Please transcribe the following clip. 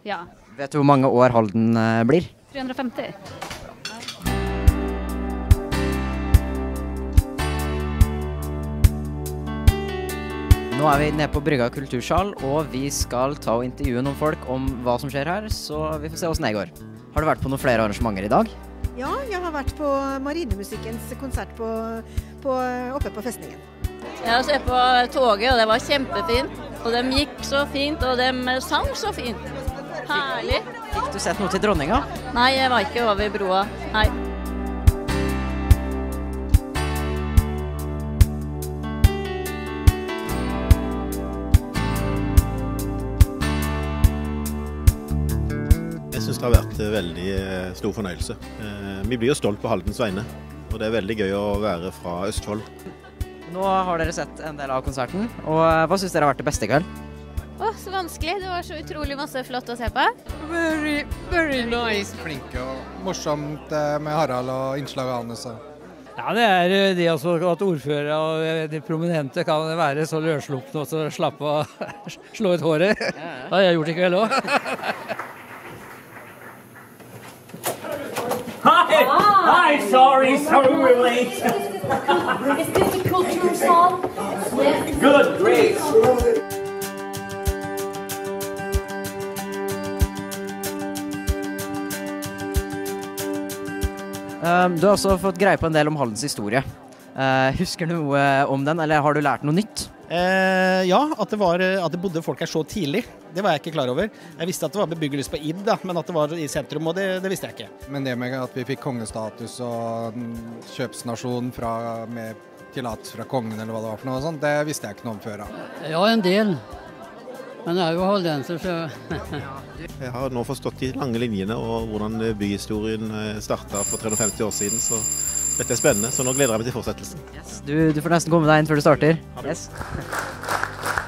Ja. Vet du hvor mange år Halden blir? 350. Nå er vi nede på Brygga kultursal, og vi skal ta og intervjue noen folk om hva som skjer her, så vi får se hvordan det går. Har du vært på noen flere arrangementer i dag? Ja, jeg har vært på Marinemusikkens konsert oppe på festningen. Jeg ser på toget, og det var kjempefint. Og de gikk så fint, og de sang så fint. Herlig. Fikk du sett noe til dronninga? Nei, jeg var ikke over broa. Nei. Jeg synes det har vært veldig stor fornøyelse. Vi blir jo stolt på Haldens vegne, og det er veldig gøy å være fra Østfold. Nå har dere sett en del av konserten, og hva synes dere har vært det beste i kveld? Så vanskelig. Det var så utrolig masse flott å se på. Very nice. Flinke og morsomt med Harald og innslaget hans. Ja, det er det også at ordfører og de prominente kan være så løsslupne og så slappe å slå ut håret. Det har jeg gjort i kveld også. Hi, sorry we're late. Is this the cultural song? Yes. Good, great. Du har også fått greie på en del om Haldens historie. Husker du noe om den, eller har du lært noe nytt? Ja, at det bodde folk her så tidlig. Det var jeg ikke klar over. Jeg visste at det var bebyggelse på Id, da, men at det var i sentrum, og det visste jeg ikke. Men det med at vi fikk kongestatus og kjøpsnasjon med tillatelse fra kongen eller hva det var for noe sånt, det visste jeg ikke noe om før. Ja, en del. Men jeg er jo haldenser, så... Jeg har nå forstått de lange linjene og hvordan byhistorien startet for 350 år siden, så dette er spennende, så nå gleder jeg meg til fortsettelsen. Yes, du får nesten komme deg inn før du starter. Yes.